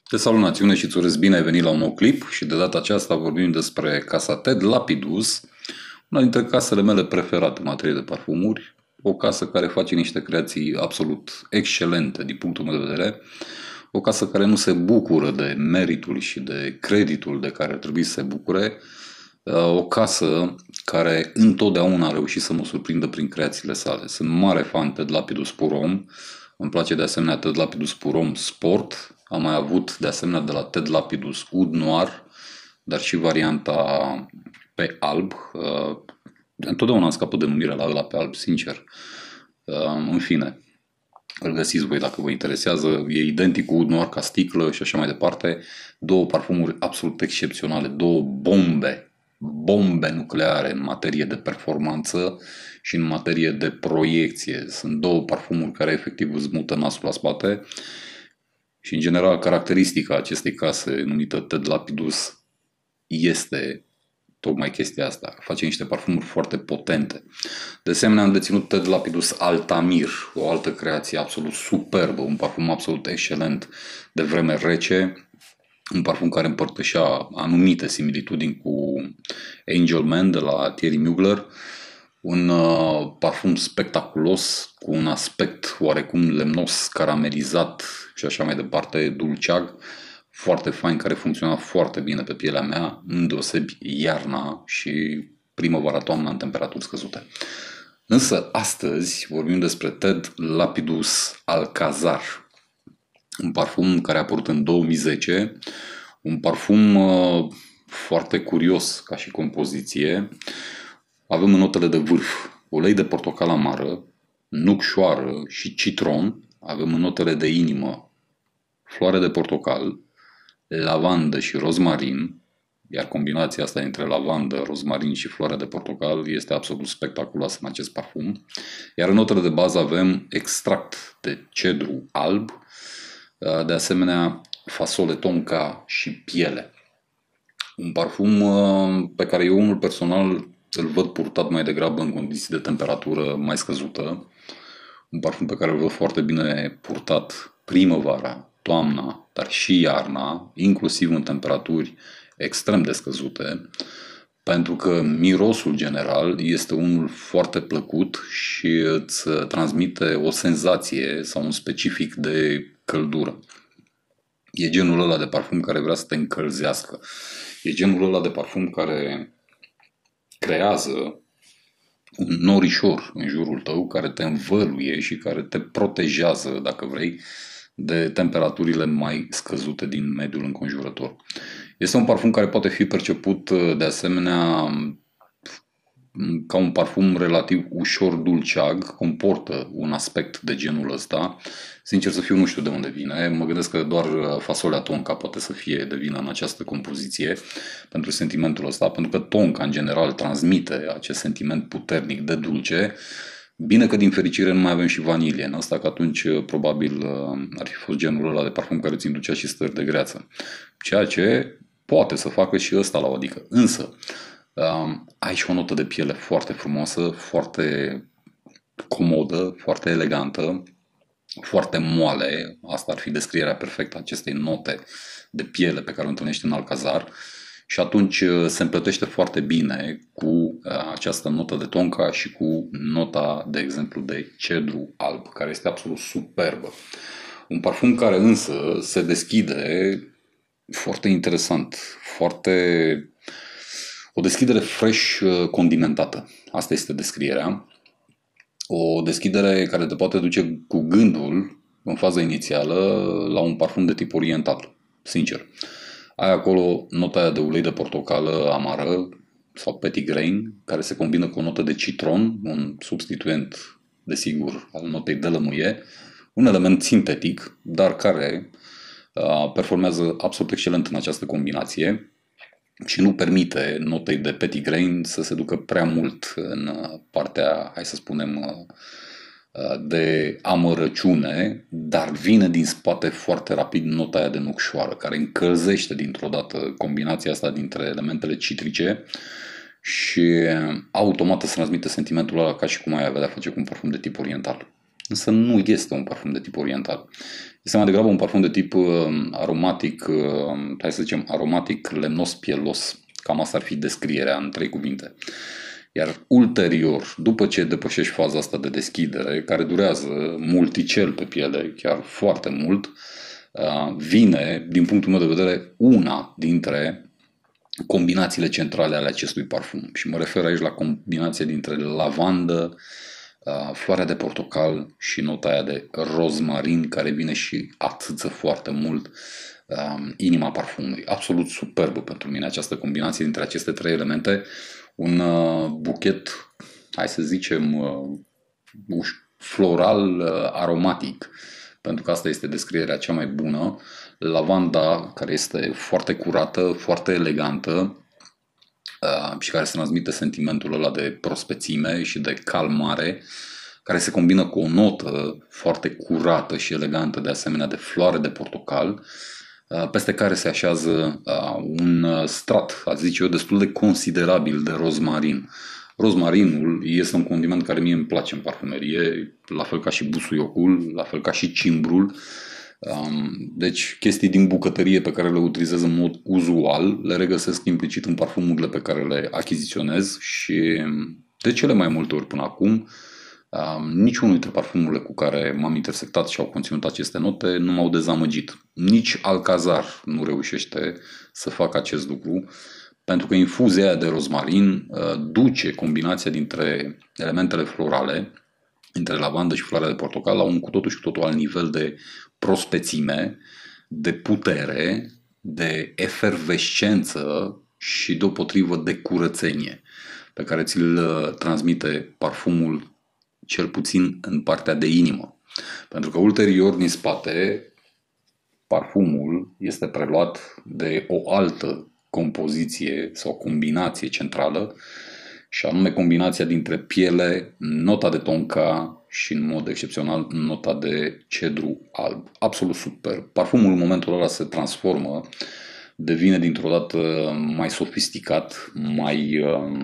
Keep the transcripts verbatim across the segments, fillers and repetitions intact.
Te salut, națiune, și îți urez bine ai venit la un nou clip și de data aceasta vorbim despre casa Ted Lapidus, una dintre casele mele preferate în materie de parfumuri, o casă care face niște creații absolut excelente din punctul meu de vedere, o casă care nu se bucură de meritul și de creditul de care ar trebui să se bucure, o casă care întotdeauna a reușit să mă surprindă prin creațiile sale. Sunt mare fan Ted Lapidus Pour Homme, îmi place de asemenea Ted Lapidus Pour Homme Sport, am mai avut de asemenea de la Ted Lapidus Oud Noir, dar și varianta pe alb. Uh, întotdeauna am scapă denumirea la ăla pe alb, sincer. Uh, în fine, îl găsiți voi dacă vă interesează. E identic cu Oud Noir ca sticlă și așa mai departe. Două parfumuri absolut excepționale, două bombe, bombe nucleare în materie de performanță și în materie de proiecție. Sunt două parfumuri care efectiv îți mută nasul la spate. Și, în general, caracteristica acestei case numită Ted Lapidus este tocmai chestia asta. Face niște parfumuri foarte potente. De asemenea, am deținut Ted Lapidus Altamir, o altă creație absolut superbă, un parfum absolut excelent de vreme rece, un parfum care împărtășea anumite similitudini cu Angel Man de la Thierry Mugler, un uh, parfum spectaculos, cu un aspect oarecum lemnos, caramelizat și așa mai departe, dulceag, foarte fain, care funcționa foarte bine pe pielea mea, îndeosebi iarna și primăvara-toamna în temperaturi scăzute. Însă, astăzi vorbim despre Ted Lapidus Alcazar, un parfum care a apărut în două mii zece, un parfum uh, foarte curios ca și compoziție. Avem în notele de vârf ulei de portocală amară, nucșoară și citron. Avem în notele de inimă floare de portocal, lavandă și rozmarin, iar combinația asta dintre lavandă, rozmarin și floare de portocal este absolut spectaculoasă în acest parfum. Iar în notele de bază avem extract de cedru alb, de asemenea fasole tonka și piele. Un parfum pe care eu unul personal îl văd purtat mai degrabă în condiții de temperatură mai scăzută. Un parfum pe care îl văd foarte bine purtat primăvara, toamna, dar și iarna, inclusiv în temperaturi extrem de scăzute, pentru că mirosul general este unul foarte plăcut și îți transmite o senzație sau un specific de căldură. E genul ăla de parfum care vrea să te încălzească. E genul ăla de parfum care creează un norișor în jurul tău, care te învăluie și care te protejează, dacă vrei, de temperaturile mai scăzute din mediul înconjurător. Este un parfum care poate fi perceput de asemenea ca un parfum relativ ușor dulceag, comportă un aspect de genul ăsta. Sincer să fiu, nu știu de unde vine. Mă gândesc că doar fasolea tonka poate să fie de vină în această compoziție pentru sentimentul ăsta, pentru că tonka în general transmite acest sentiment puternic de dulce. Bine că din fericire nu mai avem și vanilie în asta, că atunci probabil ar fi fost genul ăla de parfum care ți inducea și stări de greață. Ceea ce poate să facă și ăsta la o adică. Însă, ai și o notă de piele foarte frumoasă, foarte comodă, foarte elegantă, foarte moale. Asta ar fi descrierea perfectă a acestei note de piele pe care o întâlnești în Alcazar. Și atunci se împletește foarte bine cu această notă de tonka și cu nota, de exemplu, de cedru alb, care este absolut superbă. Un parfum care însă se deschide foarte interesant, foarte... o deschidere fresh condimentată. Asta este descrierea. O deschidere care te poate duce cu gândul, în faza inițială, la un parfum de tip oriental, sincer. Ai acolo nota aia de ulei de portocală amară sau petitgrain, care se combină cu o notă de citron, un substituent, desigur, al notei de lămâie, un element sintetic, dar care uh, performează absolut excelent în această combinație și nu permite notei de petitgrain să se ducă prea mult în partea, hai să spunem, de amărăciune, dar vine din spate foarte rapid nota aia de nucșoară, care încălzește dintr-o dată combinația asta dintre elementele citrice și automat se transmite sentimentul ăla ca și cum ai avea de-a face cu un parfum de tip oriental. însă nu este un parfum de tip oriental. Este mai degrabă un parfum de tip uh, aromatic, uh, hai să zicem, aromatic lemnos pielos. Cam asta ar fi descrierea în trei cuvinte. Iar ulterior, după ce depășești faza asta de deschidere, care durează multicel pe piele, chiar foarte mult, uh, vine, din punctul meu de vedere, una dintre combinațiile centrale ale acestui parfum. Și mă refer aici la combinația dintre lavandă, uh, floarea de portocal și nota aia de rozmarin, care vine și atâță foarte mult uh, inima parfumului. Absolut superbă pentru mine această combinație dintre aceste trei elemente. Un uh, buchet, hai să zicem, uh, floral uh, aromatic, pentru că asta este descrierea cea mai bună. Lavanda, care este foarte curată, foarte elegantă uh, și care se transmite sentimentul ăla de prospețime și de calmare, care se combină cu o notă foarte curată și elegantă, de asemenea de floare de portocal, uh, peste care se așează uh, un strat, aș zice eu, destul de considerabil de rozmarin. Rozmarinul este un condiment care mie îmi place în parfumerie, la fel ca și busuiocul, la fel ca și cimbrul. Deci chestii din bucătărie pe care le utilizez în mod uzual le regăsesc implicit în parfumurile pe care le achiziționez și de cele mai multe ori până acum niciunul dintre parfumurile cu care m-am intersectat și au conținut aceste note nu m-au dezamăgit. Nici Alcazar nu reușește să facă acest lucru, pentru că infuzia aia de rozmarin duce combinația dintre elementele florale, între lavandă și floarea de portocal, la un cu totul și cu totul alt nivel de prospețime, de putere, de efervescență și deopotrivă de curățenie, pe care ți-l transmite parfumul, cel puțin în partea de inimă. Pentru că ulterior, din spate, parfumul este preluat de o altă compoziție sau combinație centrală, și anume combinația dintre piele, nota de tonka și, în mod excepțional, nota de cedru alb. Absolut super. Parfumul în momentul ăla se transformă, devine dintr-o dată mai sofisticat, mai,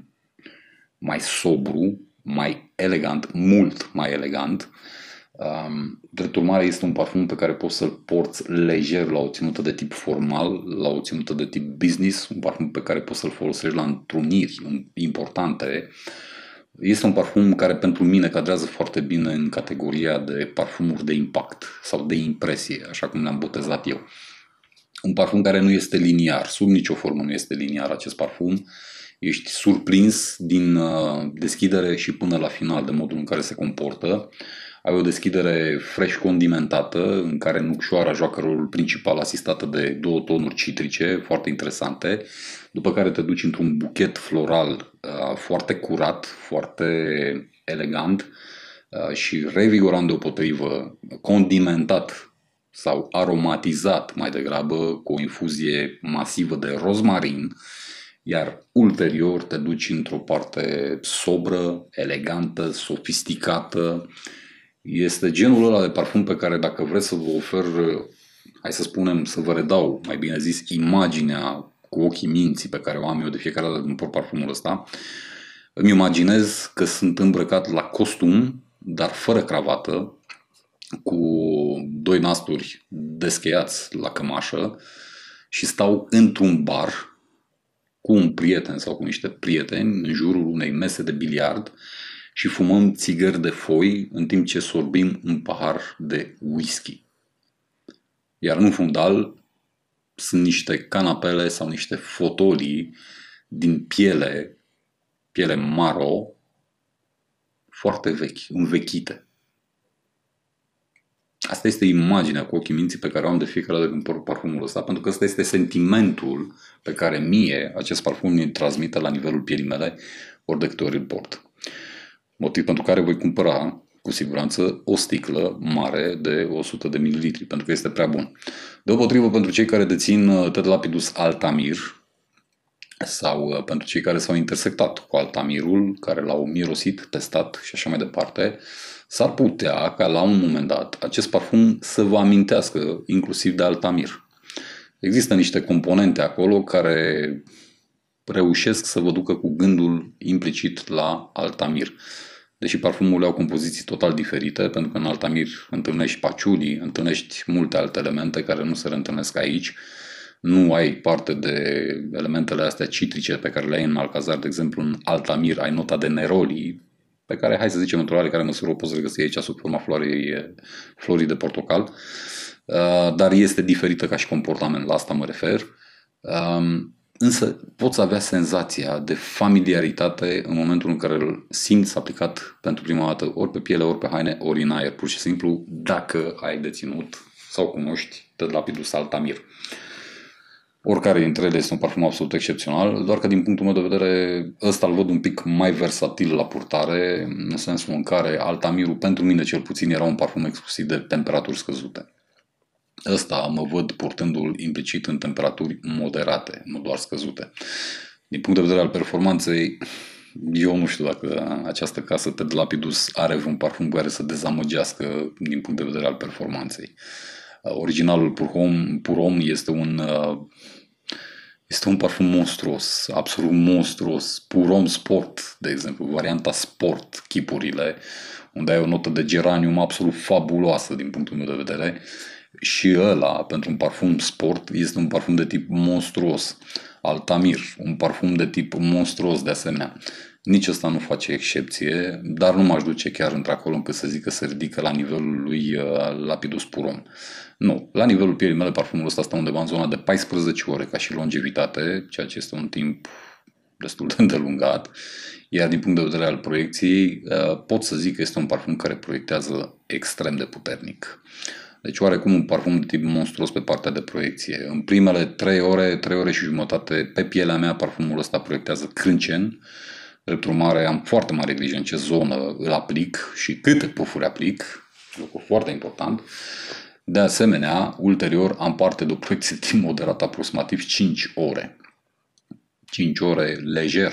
mai sobru, mai elegant, mult mai elegant. Drept urmare, este un parfum pe care poți să-l porți lejer la o ținută de tip formal, la o ținută de tip business, un parfum pe care poți să-l folosești la întruniri importante. Este un parfum care pentru mine cadrează foarte bine în categoria de parfumuri de impact sau de impresie, așa cum le-am botezat eu. Un parfum care nu este liniar, sub nicio formă nu este liniar acest parfum. Ești surprins din deschidere și până la final de modul în care se comportă. Ai o deschidere fresh condimentată, în care nucșoara joacă rolul principal, asistată de două tonuri citrice foarte interesante, după care te duci într-un buchet floral uh, foarte curat, foarte elegant uh, și revigorant deopotrivă, condimentat sau aromatizat mai degrabă cu o infuzie masivă de rozmarin, iar ulterior te duci într-o parte sobră, elegantă, sofisticată. Este genul ăla de parfum pe care, dacă vreți să vă ofer, hai să spunem, să vă redau, mai bine zis, imaginea cu ochii minții pe care o am eu de fiecare dată când port parfumul ăsta, îmi imaginez că sunt îmbrăcat la costum, dar fără cravată, cu doi nasturi descheiați la cămașă și stau într-un bar cu un prieten sau cu niște prieteni în jurul unei mese de biliard și fumăm țigări de foi în timp ce sorbim un pahar de whisky. Iar în fundal sunt niște canapele sau niște fotolii din piele, piele maro, foarte vechi, învechite. Asta este imaginea cu ochii minții pe care o am de fiecare dată când port parfumul ăsta, pentru că ăsta este sentimentul pe care mie acest parfum îmi transmite la nivelul pielii mele, ori de câte ori îl port. Motiv pentru care voi cumpăra cu siguranță o sticlă mare de o sută de mililitri, pentru că este prea bun. Deopotrivă, pentru cei care dețin Ted Lapidus Altamir sau pentru cei care s-au intersectat cu Altamirul, care l-au mirosit, testat și așa mai departe, s-ar putea ca la un moment dat acest parfum să vă amintească inclusiv de Altamir. Există niște componente acolo care reușesc să vă ducă cu gândul implicit la Altamir. Deși parfumurile au compoziții total diferite, pentru că în Altamir întâlnești paciuli, întâlnești multe alte elemente care nu se reîntâlnesc aici. Nu ai parte de elementele astea citrice pe care le ai în Alcazar, de exemplu în Altamir ai nota de neroli, pe care, hai să zicem, într-o oarecare măsură o poți regăsi aici sub forma florii, florii de portocal, dar este diferită ca și comportament, la asta mă refer. Însă poți avea senzația de familiaritate în momentul în care îl simți aplicat pentru prima dată ori pe piele, ori pe haine, ori în aer, pur și simplu, dacă ai deținut sau cunoști Lapidus Altamir. Oricare dintre ele este un parfum absolut excepțional, doar că din punctul meu de vedere ăsta îl văd un pic mai versatil la purtare, în sensul în care Altamirul pentru mine cel puțin era un parfum exclusiv de temperaturi scăzute. Ăsta mă văd purtându-l implicit în temperaturi moderate, nu doar scăzute. Din punct de vedere al performanței, eu nu știu dacă această casă Ted Lapidus are un parfum care să dezamăgească din punct de vedere al performanței. Originalul Purhomme, Purhomme este un, este un parfum monstruos, absolut monstruos. Purhomme Sport, de exemplu, varianta Sport, chipurile, unde ai o notă de geranium absolut fabuloasă din punctul meu de vedere. Și ăla, pentru un parfum sport, este un parfum de tip monstruos. Altamir, un parfum de tip monstruos de asemenea. Nici ăsta nu face excepție, dar nu m-aș duce chiar într-acolo încât să zic că se ridică la nivelul lui uh, Lapidus Purhomme. Nu, la nivelul pielii mele parfumul ăsta stă undeva în zona de paisprezece ore ca și longevitate, ceea ce este un timp destul de îndelungat. Iar din punct de vedere al proiecției, uh, pot să zic că este un parfum care proiectează extrem de puternic. Deci oarecum un parfum de tip monstruos pe partea de proiecție. În primele trei ore, trei ore și jumătate pe pielea mea parfumul ăsta proiectează crâncen. Drept urmare am foarte mare grijă în ce zonă îl aplic și câte pufuri aplic, lucru foarte important. De asemenea, ulterior am parte de o proiecție de timp moderat, aproximativ cinci ore. cinci ore lejer.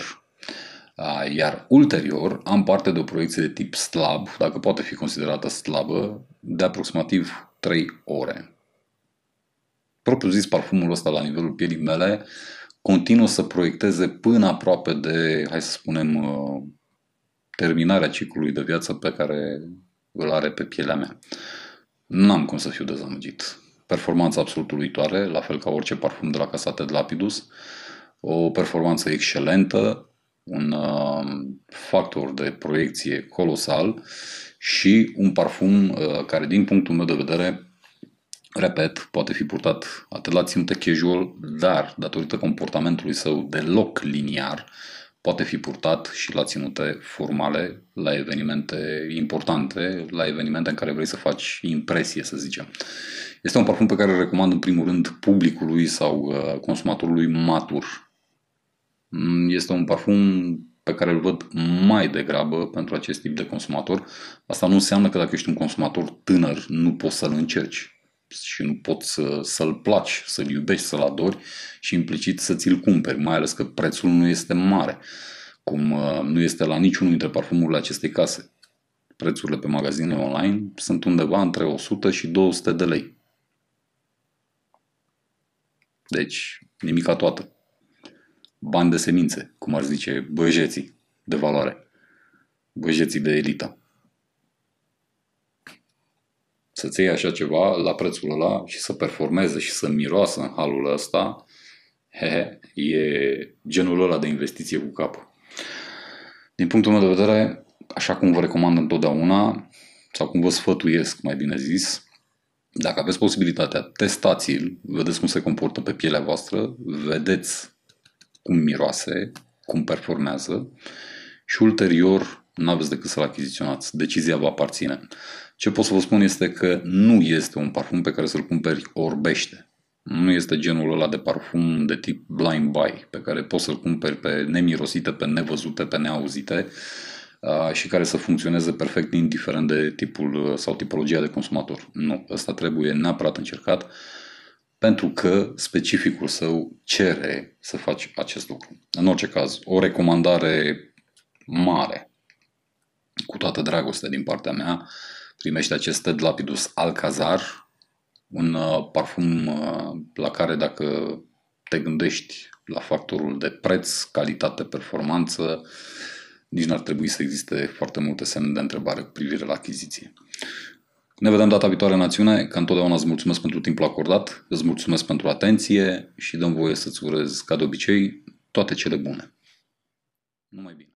Iar ulterior am parte de o proiecție de tip slab, dacă poate fi considerată slabă, de aproximativ trei ore. Propriu zis, parfumul ăsta la nivelul pielii mele continuă să proiecteze până aproape de, hai să spunem, terminarea ciclului de viață pe care îl are pe pielea mea. N-am cum să fiu dezamăgit. Performanța absolut uluitoare, la fel ca orice parfum de la casa Ted Lapidus. O performanță excelentă, un uh, factor de proiecție colosal și un parfum uh, care, din punctul meu de vedere, repet, poate fi purtat atât la ținute casual, dar, datorită comportamentului său deloc liniar, poate fi purtat și la ținute formale, la evenimente importante, la evenimente în care vrei să faci impresie, să zicem. Este un parfum pe care îl recomand în primul rând publicului sau uh, consumatorului matur. Este un parfum pe care îl văd mai degrabă pentru acest tip de consumator. Asta nu înseamnă că dacă ești un consumator tânăr nu poți să-l încerci și nu poți să, să-l placi, să-l iubești, să-l adori și implicit să ți-l cumperi, mai ales că prețul nu este mare, cum nu este la niciunul dintre parfumurile acestei case. Prețurile pe magazinele online sunt undeva între o sută și două sute de lei. Deci, nimica toată. Bani de semințe, cum ar zice băjeții de valoare, băjeții de elită. Să-ți iei așa ceva la prețul ăla și să performeze și să miroasă în halul ăsta, he, he, e genul ăla de investiție cu capul. Din punctul meu de vedere, așa cum vă recomand întotdeauna, sau cum vă sfătuiesc, mai bine zis, dacă aveți posibilitatea, testați-l, vedeți cum se comportă pe pielea voastră, vedeți cum miroase, cum performează și ulterior n-aveți decât să-l achiziționați. Decizia vă aparține. Ce pot să vă spun este că nu este un parfum pe care să-l cumperi orbește. Nu este genul ăla de parfum de tip blind buy, pe care poți să-l cumperi pe nemirosite, pe nevăzute, pe neauzite și care să funcționeze perfect indiferent de tipul sau tipologia de consumator. Nu, ăsta trebuie neapărat încercat pentru că specificul său cere să faci acest lucru. În orice caz, o recomandare mare, cu toată dragostea din partea mea, primește acest Ted Lapidus Alcazar, un uh, parfum uh, la care dacă te gândești la factorul de preț, calitate, performanță, nici n-ar trebui să existe foarte multe semne de întrebare cu privire la achiziție. Ne vedem data viitoare în acțiune. Ca întotdeauna îți mulțumesc pentru timpul acordat, îți mulțumesc pentru atenție și dăm voie să-ți urez, ca de obicei, toate cele bune. Numai bine!